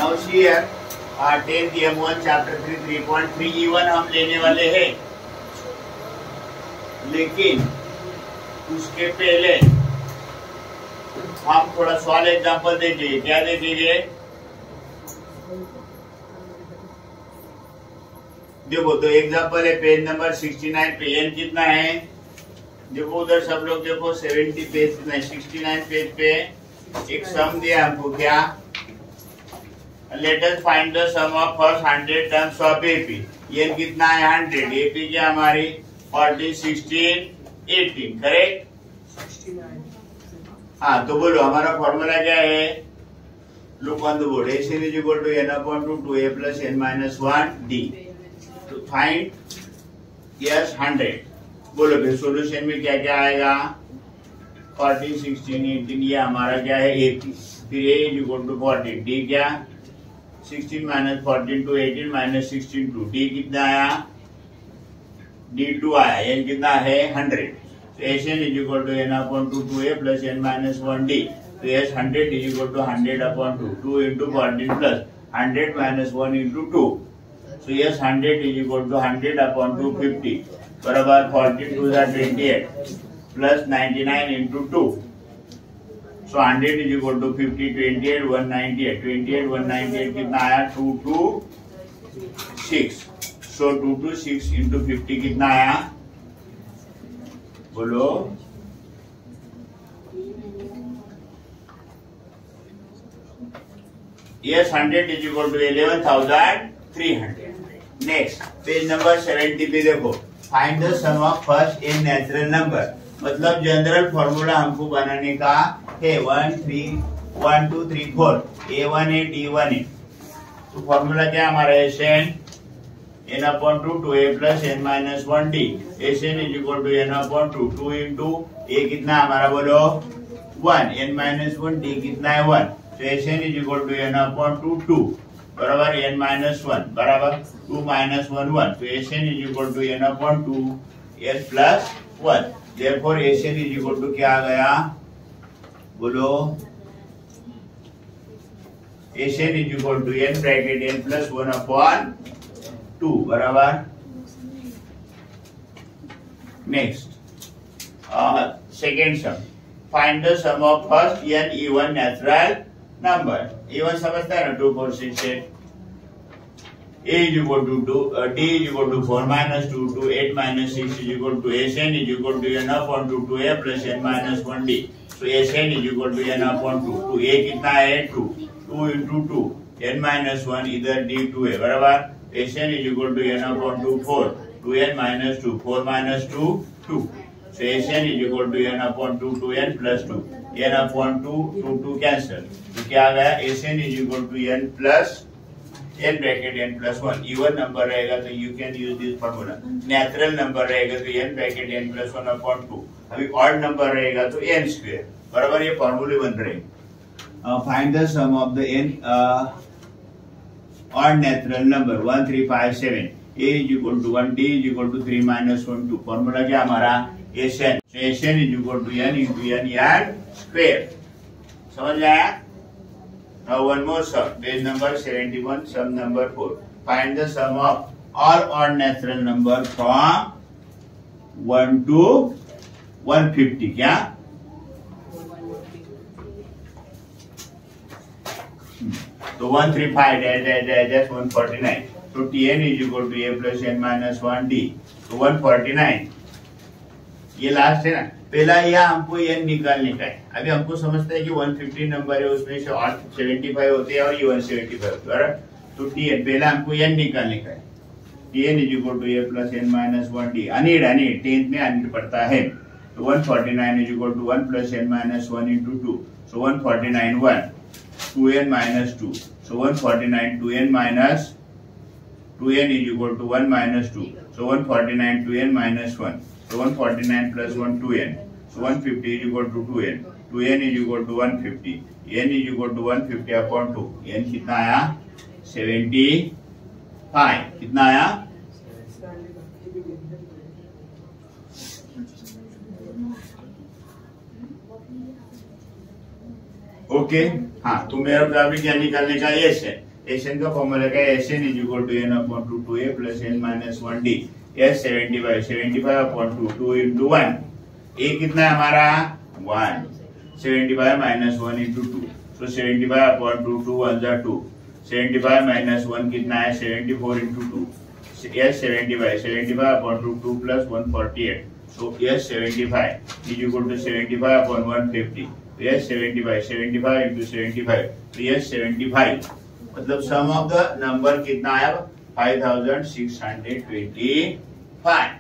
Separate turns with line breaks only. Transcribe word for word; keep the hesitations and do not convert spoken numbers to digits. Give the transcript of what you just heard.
Now here tenth M one chapter three three point three even हम लेने वाले हैं, लेकिन उसके पहले हम थोड़ा सॉल्व एग्जांपल देखेंगे। क्या देखेंगे? देखो तो एग्जांपल है पेज नंबर सिक्सटी नाइन पे। एन कितना है? देखो उधर सब लोग देखो सेवेंटी पेज नहीं सिक्सटी नाइन पेज पे एक सम दिया हमको। क्या? Let us find the sum of first hundred terms of AP. N कितना है? हंड्रेड। एपी क्या हमारी? Fourteen sixteen eighteen. करेक्ट? हाँ तो बोलो हमारा फॉर्मूला क्या है? Look on the board. S N is equal to N upon two two A plus N minus one D to find S hundred. बोलो फिर सोल्यूशन में क्या क्या आएगा? फोर्टीन सिक्सटीन एटीन ये हमारा क्या है? एपी। फिर A is equal to fourteen. D क्या? Sixteen minus fourteen two eighteen minus sixteen two. D कितना आया? डी टू आया। एन कितना है? Hundred. S N is equal to N upon two two A plus N minus one D. तो S hundred is equal to hundred upon two two into fourteen plus hundred minus one into two. So yes, hundred is equal to hundred upon two fifty. बराबर fourteen to the twenty-eight plus ninety-nine into two. So hundred is equal to fifty, twenty-eight, one ninety-eight. twenty-eight, one ninety-eight कितना आया? two to six. So two to six into fifty कितना आया? बोलो। Yes, hundred is equal to eleven thousand three hundred. Next page number seventy पे देखो, find the sum of first N natural number. मतलब general formula हमको बनाने का है one three one two three four A one A D one A. तो formula क्या हमारा? S N N upon two two A plus N minus one D. S N is equal to N upon two two into A कितना हमारा? बोलो one. N minus one D कितना है? One. तो S N is equal to N upon two two बराबर N minus one बराबर two minus one one. तो S N is equal to N upon two N plus one. Therefore S N is equal to क्या आ गया? बोलो। S N is equal to N bracket N plus one upon two बराबर। Next second sum, find the sum of first N even natural number. Even समझता है ना? Two four six eight. A is equal to two, uh, D is equal to four minus two, to eight minus six is equal to S N is equal to N upon two, to A plus N minus one D. So S N is equal to N upon two. तो A कितना है? two. two into two. N minus one इधर D two है बराबर। S N is equal to N upon two, four. two N minus two, four minus two, two. So S N is equal to N upon two, two N plus two. N upon two, two, two cancel. तो क्या आ गया? S N is equal to N plus n bracket n plus one. Even number रहेगा तो you can use this formula. Natural number रहेगा तो n bracket n plus one upon two. अभी odd number रहेगा तो n स्क्वायर बराबर। ये फॉर्मूले बन रहे हैं। Find the sum of the n odd natural number one three five seven. a is equal to one, d is equal to three minus one two. Formula क्या हमारा? Sn। Sn is equal to n into n n square. समझ आया? Now one more sum, page number seventy-one, sum number four. Find the sum of all odd natural number from one to one fifty. क्या? तो one thirty-five dash dash dash dash one forty-nine. So Tn is equal to a plus n minus one d. तो one forty-nine. ये last है ना? पहला यह हमको N निकालने का है। अभी हमको समझता है कि one fifty नंबर है, उसमें से और seventy-five होते हैं और ये one seventy-five होते हैं। तो टी एन पहला हमको एन निकालने का है। T N is equal to A plus N minus one D. अनिड अनिड टेंथ में अनिड पड़ता है। तो one forty-nine is equal to one plus N minus one into two. So one forty-nine one, two N minus two. So one forty-nine two N minus two N is equal to one minus two. So one forty-nine two N minus one. So one forty-nine plus one two n. So one fifty is equal to two n. two n is equal to one fifty. n is equal to one fifty upon two. n कितना आया? seventy-five. कितना आया? Okay. हाँ तो मेरा भी क्या निकालने का? एस है। एसएन का फॉर्मूला क्या है, SN is equal to N upon two two A plus N minus one D. S seventy five seventy five upon two two into one, A कितना है हमारा one, seventy five minus one into two, so seventy five upon two, two one जा two, seventy five minus one कितना है seventy four into two, S seventy five seventy five upon two two plus one forty eight, so S seventy five is equal to seventy five upon one fifty, S seventy five seventy five into seventy five, तो S seventy five मतलब sum of the number कितना है five thousand six hundred twenty five.